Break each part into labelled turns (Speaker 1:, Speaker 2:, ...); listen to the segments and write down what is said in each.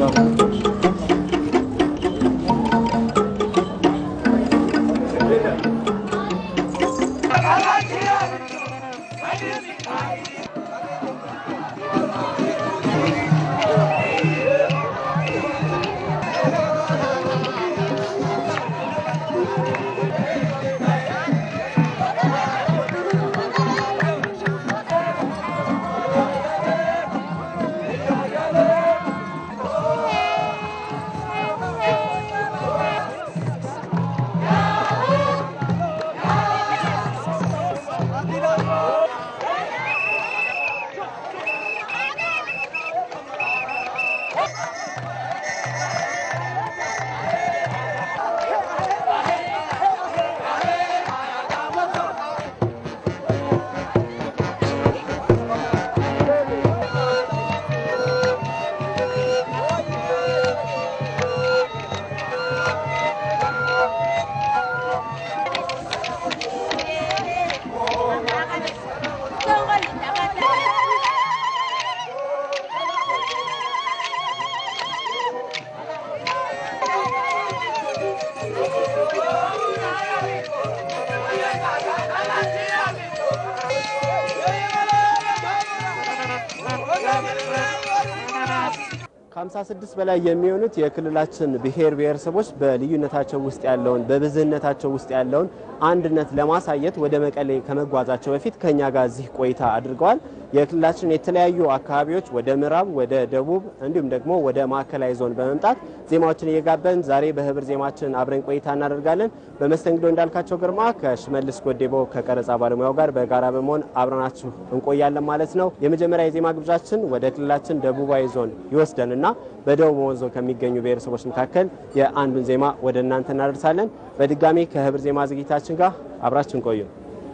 Speaker 1: ከ56 በላይ የሚሆኑት የክልላችን ብሔር ብሔረሰቦች በልዩነታቸው ውስጥ ያለውን በብዝህነታቸው ውስጥ ያለውን አንድነት ለማሳየት ወደ መቀሌ ከመጓዛቸው በፊት ከኛ ጋር እዚህ ቆይታ አድርገዋል። የክልላችን የተለያዩ አካባቢዎች ወደ ምዕራብ፣ ወደ ደቡብ እንዲሁም ደግሞ ወደ ማዕከላዊ ዞን በመምጣት ዜማዎችን እየጋበን ዛሬ በህብር ዜማችን አብረን ቆይታ እናደርጋለን። በመስተንግዶ እንዳልካቸው ግርማ ከሽመልስ ጎዴቦ ከቀረጻ ባለሙያው ጋር በጋራ በመሆን አብረናችሁ እንቆያለን ማለት ነው። የመጀመሪያ የዜማ ግብዣችን ወደ ክልላችን ደቡባዊ ዞን ይወስደንና በደቡብ ወንዞ ከሚገኙ ብሔረሰቦች መካከል የአንዱን ዜማ ወደ እናንተ እናደርሳለን። በድጋሚ ከህብር ዜማ ዝግጅታችን ጋር አብራችን ቆዩ።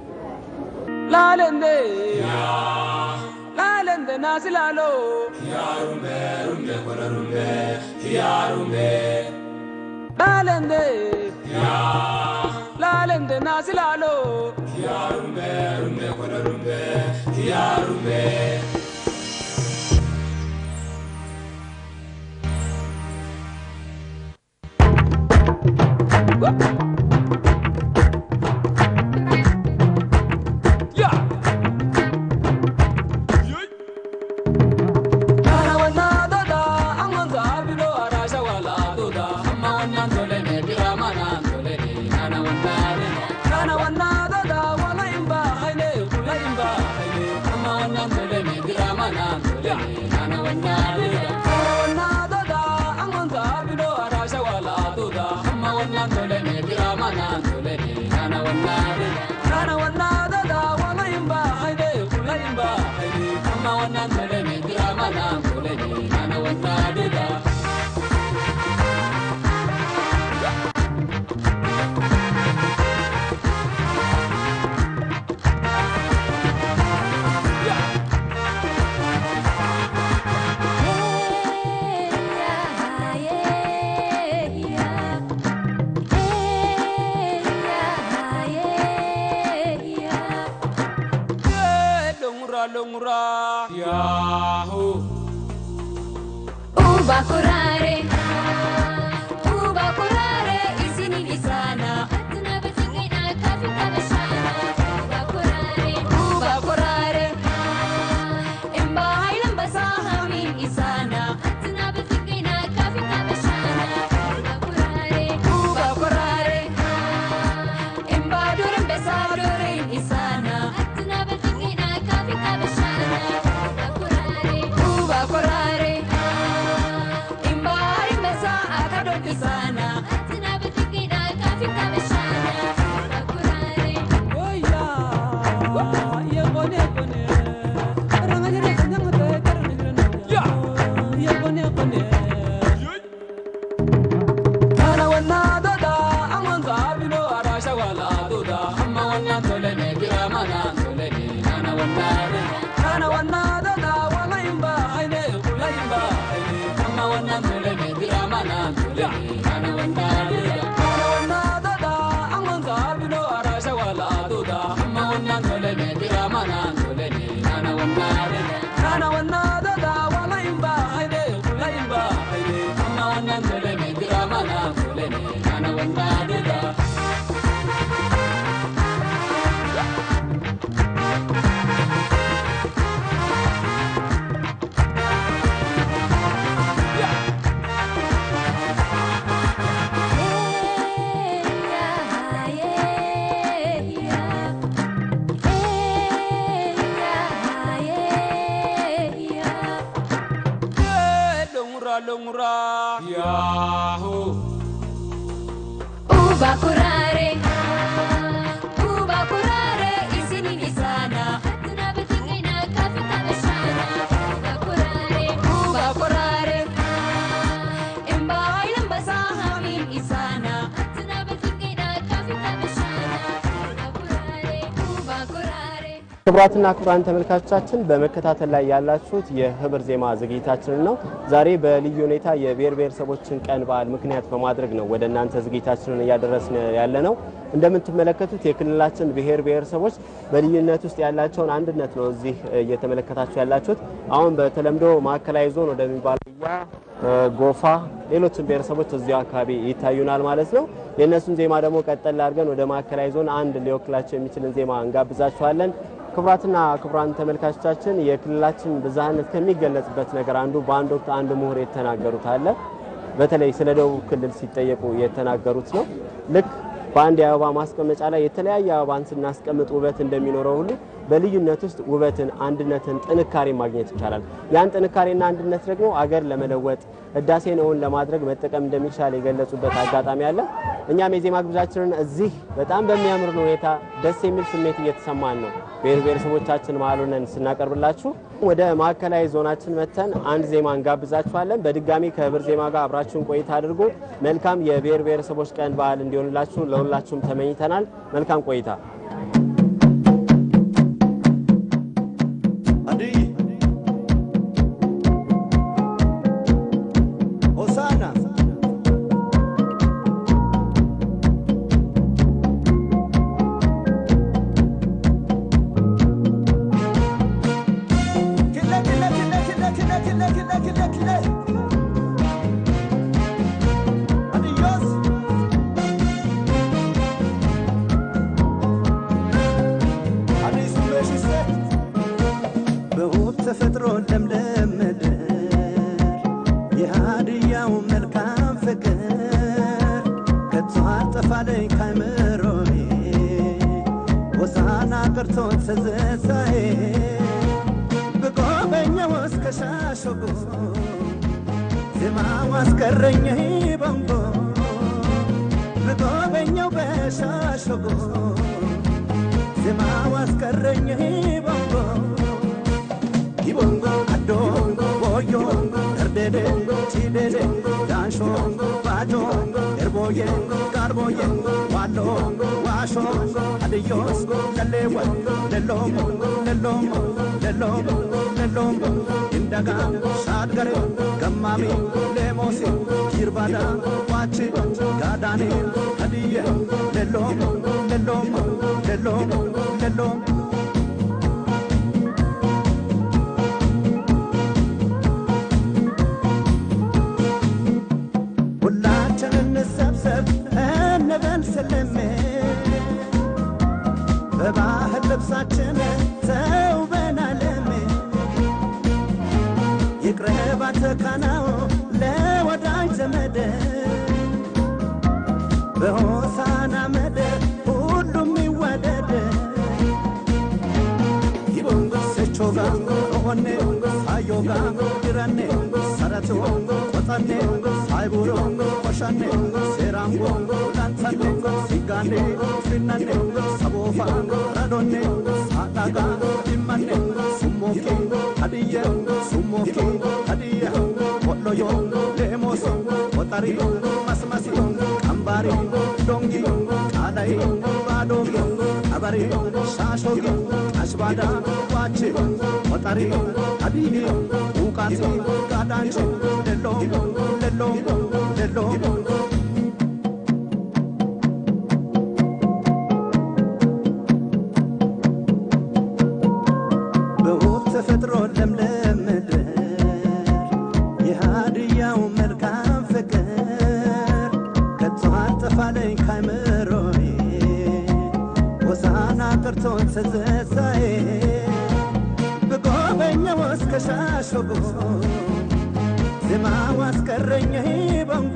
Speaker 2: ላለንዴ ላለንዴ ናስላሎ ያሩምቤ ሩምቤ ኮረሩምቤ ያሩምቤ ላለንዴ ላለንዴ ናስላሎ ያሩምቤ ሩምቤ ኮረሩምቤ ያሩምቤ balongura Yahoo
Speaker 3: Uba kurare isini nisana tunabetingina kafita beshana Uba kurare imba ilam basahamin isana tunabetingina kafita beshana Uba kurare
Speaker 1: ክቡራትና ክቡራን ተመልካቾቻችን በመከታተል ላይ ያላችሁት የህብር ዜማ ዝግጅታችንን ነው። ዛሬ በልዩ ሁኔታ የብሔር ብሔረሰቦችን ቀን በዓል ምክንያት በማድረግ ነው ወደ እናንተ ዝግጅታችንን እያደረስን ያለነው። እንደምትመለከቱት የክልላችን ብሔር ብሔረሰቦች በልዩነት ውስጥ ያላቸውን አንድነት ነው እዚህ እየተመለከታችሁ ያላችሁት። አሁን በተለምዶ ማዕከላዊ ዞን ወደሚባለው ጎፋ ሌሎችን ብሔረሰቦች እዚሁ አካባቢ ይታዩናል ማለት ነው። የእነሱን ዜማ ደግሞ ቀጠል አድርገን ወደ ማዕከላዊ ዞን አንድ ሊወክላቸው የሚችልን ዜማ እንጋብዛችኋለን። ክቡራትና ክቡራን ተመልካቾቻችን የክልላችን ብዝሃነት ከሚገለጽበት ነገር አንዱ በአንድ ወቅት አንድ ምሁር የተናገሩት አለ። በተለይ ስለ ደቡብ ክልል ሲጠየቁ የተናገሩት ነው። ልክ በአንድ የአበባ ማስቀመጫ ላይ የተለያየ አበባን ስናስቀምጥ ውበት እንደሚኖረው ሁሉ በልዩነት ውስጥ ውበትን፣ አንድነትን፣ ጥንካሬ ማግኘት ይቻላል። ያን ጥንካሬና አንድነት ደግሞ አገር ለመለወጥ ህዳሴን እውን ለማድረግ መጠቀም እንደሚቻል የገለጹበት አጋጣሚ አለ። እኛም የዜማ ግብዣችንን እዚህ በጣም በሚያምር ሁኔታ ደስ የሚል ስሜት እየተሰማን ነው ብሔር ብሔረሰቦቻችን መሀል ሆነን ስናቀርብላችሁ። ወደ ማዕከላዊ ዞናችን መተን አንድ ዜማ እንጋብዛችኋለን። በድጋሚ ከህብር ዜማ ጋር አብራችሁን ቆይታ አድርጉ። መልካም የብሔር ብሔረሰቦች ቀን በዓል እንዲሆንላችሁ ለሁላችሁም ተመኝተናል። መልካም ቆይታ።
Speaker 4: ተፈጥሮ ለምለም የሃዲያው መልካም ፍቅር ከቷል ጠፋለኝ ካይምሮዬ ወሳና ቀርቶ ተዘሳዬ በጎበኛው እስከ ሻሸጎ ዜማው አስቀረኝ በንጎ በጎበኛው በሻሸጎ ዜማው አስቀረኝ በንጎ Ibongo, adongo, boyongo, erdedongo, chidedongo, danshongo, bajongo, erboyengo, garboyengo, walongo, washongo, adiyosgo, lelewongo, lelomongo, lelomongo, lelomongo, lelomongo, indagango, shadgarengo, gammamingo, lemosingo, kirbadango, wachingo, gadaningo, adiyengo, lelomongo, lelomongo, lelomongo, lelomongo. በባህል ልብሳችን ተውበናል ይቅረባ ተካናው ለወዳጅ ዘመድ በሆሳና መደር ሁሉም ይወደድ ይቦንጎ ሰቾጋ ሆኔ ሳዮጋ ድራኔ ሰራቶ ቆጣኔ ሳይቡሮ ቆሻኔ ሴራንጎ ላንሳኔ ሲጋኔ ፍናኔ ሰቦፋ ራዶኔ ሳዳጋ ዲማኔ ሱሞኬ ሀዲየ ሱሞኬ ሀዲየ ቆሎዮ ሌሞሶ ቆጣሪ ማስማሲ ቀምባሪ ዶንጊ ቃዳይ ባዶጊ አባሪ ሻሾጊ አሽባዳ ዋቼ ቆጣሪ ሀዲየ ውቃቲ ጋዳንቺ ሌሎ ሌሎ ሌሎ ተፈጥሮ ለምለም የሃዲያው መልካም ፍቅር ከቷል ጠፋለኝ ካይምሮዬ ወሳና ቀርቶ ተዘሳዬ በጎበኛው እስከ ሻሸጎ ዜማው አስቀረኝ በንጎ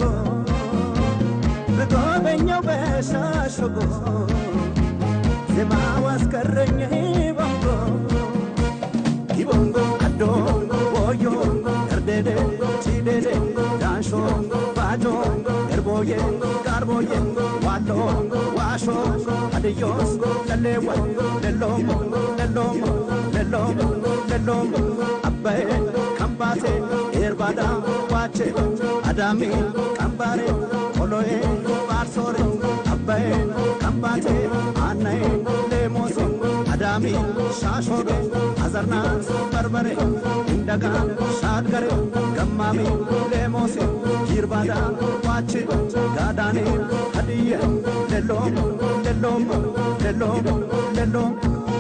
Speaker 4: በጎበኛው በሻሸጎ ዜማው አስቀረኝ በንጎ Ibongo, adongo, boyongo, erdedongo, chidedongo, ዋሎ ዋሾ አድዮስ ለሌወ ለሎም ለሎም ለሎም ለሎም አባይ ካምባቴ ኤርባዳ ዋቼ አዳሚ ካምባሬ ቆሎዬ ባርሶሬ አባይ ካምባቴ አናይ ሌሞሴ አዳሚ ሻሾጌ አዘርና በርበሬ እንደጋ ሻድገሬ ገማሚ ሌሞሴ ይርባዳ ዋቼ ጋዳኔ ሀዲዬ ለሎም ለሎም ለሎም ለሎም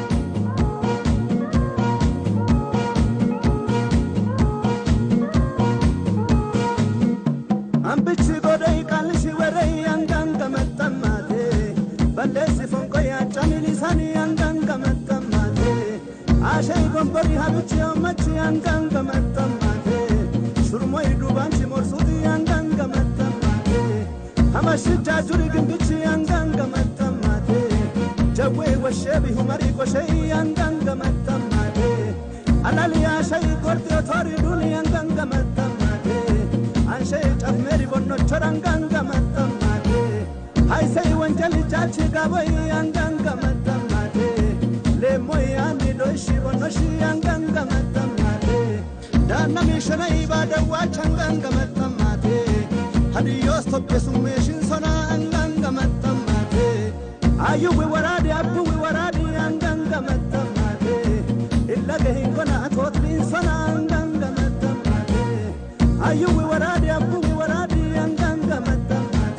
Speaker 4: አንብች ጎደይ ቃልሽ ወረይ አንጋንገ መጠማቴ በለስ ፎንቆ ያጫሚሊሳኒ አንጋንገ መጠማቴ አሸይ ጎንበሪ ሀብች ያመች አንጋንገ መጠማቴ ሹርሞይ ዱባንቺ ሞርሱቲ አንጋንገ መጠማቴ ሀመሽጃ ጁሪ ግንብች አንጋንገ መጠማቴ ጀዌ ወሸቢ ሁመሪ ቆሸይ አንጋንገ መጠማቴ አላልያ ሸይ ጎርድ ቶሪ ዱኒ አንጋንገ መጠማቴ አንሸይ ጨፍሜሪ ቦኖ ቾራንጋንገ መጠማቴ ሃይሰይ ወንጀል ጃች ጋቦይ አንጋንገ መጠማቴ ሌሞይ አንዲ ዶሽ ቦኖሽ አንጋንገ መጠማቴ ዳናሚ ሸነይ ባደዋች አንጋንገ መጠማቴ ሀዲዮስ ቶቤሱሜሽን ሶና አንጋንገ መጠማቴ አዩዊ ወራዲ አቡዊ ወራዲ አንጋንገ መጠማቴ ኢለገሂን ጎና ቶትሊን ሶና አንጋንገ መጠማቴ አዩዊ ወራዲ አቡዊ ወራዲ አንጋንገ መጠማቴ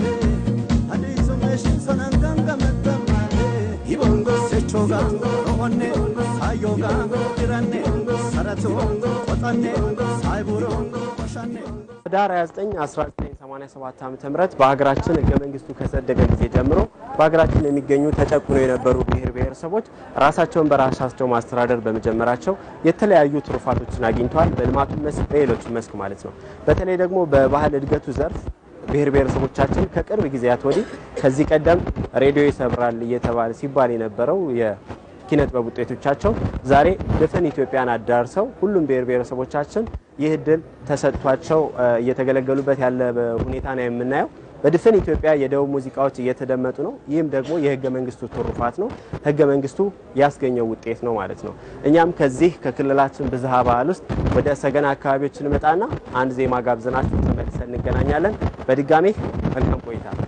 Speaker 4: ሀዲሱሜሽን ሶና አንጋንገ መጠማቴ ይቦንጎ ሴቾጋ ሮሆኔ ሳዮጋ ዲራኔ ሰረቶ ቆጠኔ ሳይቡሮ ቆሻኔ
Speaker 1: ዳር 29 1987 ዓ.ም በሀገራችን ህገ መንግስቱ ከጸደቀ ጊዜ ጀምሮ በሀገራችን የሚገኙ ተጨቁኖ የነበሩ ብሔር ብሔረሰቦች ራሳቸውን በራሳቸው ማስተዳደር በመጀመራቸው የተለያዩ ትሩፋቶችን አግኝተዋል። በልማቱ መስክ በሌሎች መስክ ማለት ነው። በተለይ ደግሞ በባህል እድገቱ ዘርፍ ብሔር ብሔረሰቦቻችን ከቅርብ ጊዜያት ወዲህ ከዚህ ቀደም ሬዲዮ ይሰብራል እየተባለ ሲባል የነበረው የኪነት በውጤቶቻቸው ዛሬ ድፍን ኢትዮጵያን አዳርሰው ሁሉም ብሔር ብሔረሰቦቻችን ይህ እድል ተሰጥቷቸው እየተገለገሉበት ያለ ሁኔታ ነው የምናየው። በድፍን ኢትዮጵያ የደቡብ ሙዚቃዎች እየተደመጡ ነው። ይህም ደግሞ የህገ መንግስቱ ትሩፋት ነው። ህገ መንግስቱ ያስገኘው ውጤት ነው ማለት ነው። እኛም ከዚህ ከክልላችን ብዝሃ ባህል ውስጥ ወደ ሰገን አካባቢዎች እንመጣና አንድ ዜማ ጋብዘናችሁ ተመልሰን እንገናኛለን። በድጋሜ መልካም ቆይታ።